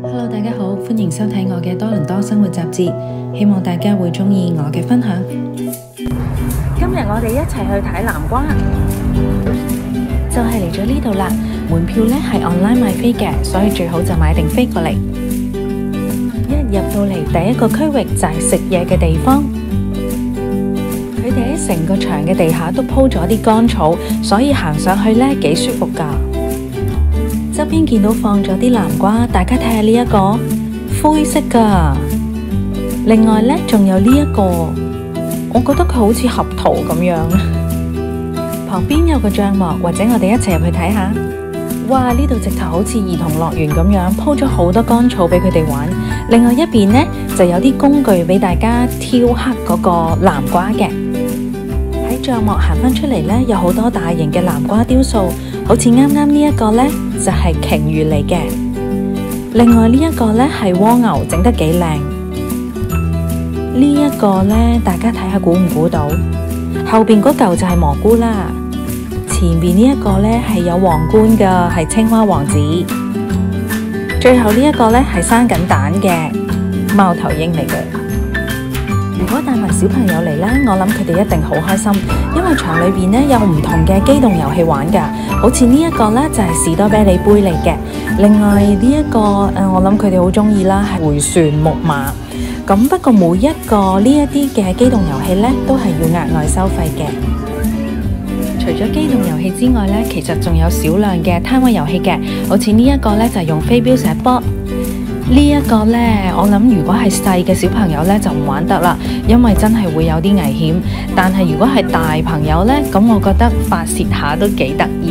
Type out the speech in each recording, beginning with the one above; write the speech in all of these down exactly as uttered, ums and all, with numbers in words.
Hello， 大家好，歡迎收睇我嘅多倫多生活雜誌，希望大家會鍾意我嘅分享。 今日我哋一齊去睇南瓜， 就係嚟咗呢度啦。門票呢係 online 買飛嘅，所以最好就買定飛過嚟。一入到嚟，第一個區域就係食嘢嘅地方。佢哋喺成個場嘅地下都鋪咗啲乾草，所以行上去呢幾舒服㗎。側邊見到放咗啲南瓜，大家睇下呢一個灰色㗎。另外呢，仲有呢一個，我覺得佢好似合桃咁樣。旁邊有個帳幕，或者我哋一齊入去睇下。哇！呢度直頭好似兒童樂園咁樣，鋪咗好多乾草俾佢哋玩。另外一邊呢，就有啲工具俾大家挑黑嗰個南瓜嘅。喺帳幕行返出嚟呢，有好多大型嘅南瓜雕塑，好似啱啱呢一個呢，就係鯨魚嚟嘅。另外呢一個呢，係蝸牛，整得幾靚。呢一個呢，大家睇下估唔估到？後邊嗰嚿就係蘑菇啦。前面呢一個呢，係有皇冠㗎，係青蛙王子。最後呢一個呢，係生緊蛋嘅貓頭鷹嚟嘅。如果帶埋小朋友嚟呢，我諗佢哋一定好開心，因為場裏邊呢有唔同嘅機動遊戲玩㗎。好似呢一個呢，就係士多啤梨杯嚟嘅。另外呢一個誒，我諗佢哋好中意啦，係迴旋木馬。咁不過每一個呢一啲嘅機動遊戲呢，都係要額外收費嘅。除咗機動遊戲之外呢，其實仲有少量嘅攤位遊戲嘅，好似呢一個呢，就係用飛鏢射波。呢一個呢，我諗如果係細嘅小朋友呢，就唔玩得啦，因為真係會有啲危險。但係如果係大朋友呢，咁我覺得發泄下都幾得意。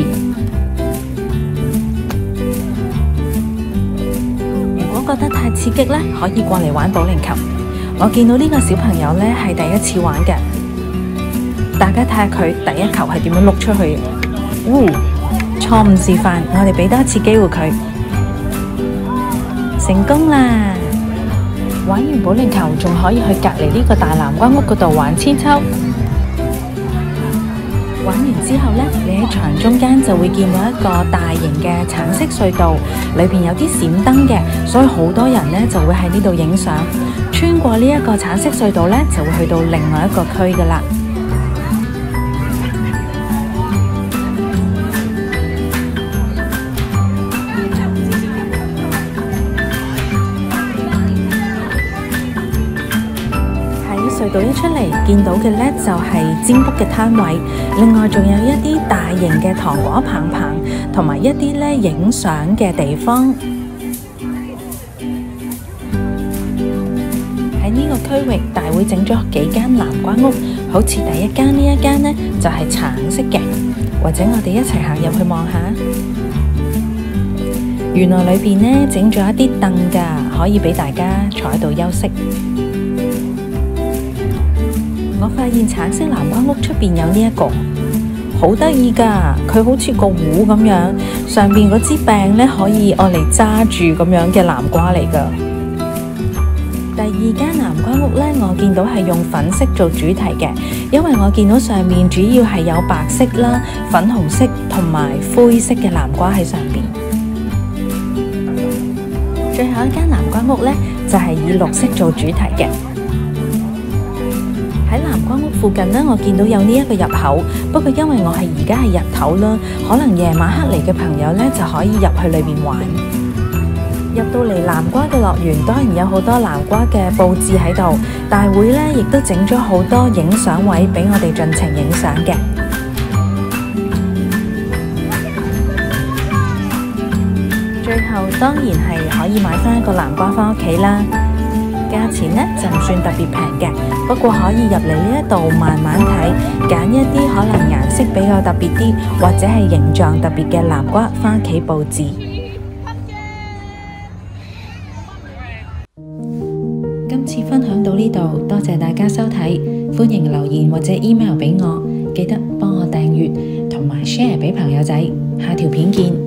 如果覺得太刺激呢，可以過嚟玩保齡球。我見到呢個小朋友呢，係第一次玩嘅。大家睇下佢第一球係點樣碌出去。嗚，錯誤示範，我哋俾多一次機會佢。成功啦！玩完保齡球，仲可以去隔離呢個大南瓜屋嗰度玩韆鞦。玩完之後呢，你喺場中間就會見到一個大型嘅橙色隧道，裏邊有啲閃燈嘅，所以好多人呢就會喺呢度影相。穿過呢一個橙色隧道呢，就會去到另外一個區噶啦。隧道一出嚟，見到嘅呢就係占卜嘅攤位，另外仲有一啲大型嘅糖果棒棒，同埋一啲呢影相嘅地方。喺呢個區域，大會整咗幾間南瓜屋，好似第一間呢一間呢就係橙色嘅，或者我哋一齊行入去望下。原來裏邊呢整咗一啲凳㗎，可以俾大家坐喺度休息。我發現橙色南瓜屋出邊有呢一個，好得意噶，佢好似個壺咁樣，上邊嗰支柄呢可以愛嚟揸住咁樣嘅南瓜嚟噶。第二間南瓜屋呢，我見到係用粉色做主題嘅，因為我見到上面主要係有白色啦、粉紅色同埋灰色嘅南瓜喺上邊。最後一間南瓜屋呢，就係以綠色做主題嘅。喺南瓜屋附近呢，我見到有呢一個入口，不過因為我係而家係日頭啦，可能夜晚黑嚟嘅朋友呢就可以入去裏面玩。入到嚟南瓜嘅樂園，當然有好多南瓜嘅佈置喺度，大會呢亦都整咗好多影相位俾我哋盡情影相嘅。最後當然係可以買翻一個南瓜翻屋企啦。價錢呢就唔算特別平嘅，不過可以入嚟呢一度慢慢睇，揀一啲可能顏色比較特別啲，或者係形狀特別嘅南瓜返屋企佈置。今次分享到呢度，多謝大家收睇，歡迎留言或者 email 俾我，記得幫我訂閱同埋 share 俾朋友仔，下條片見。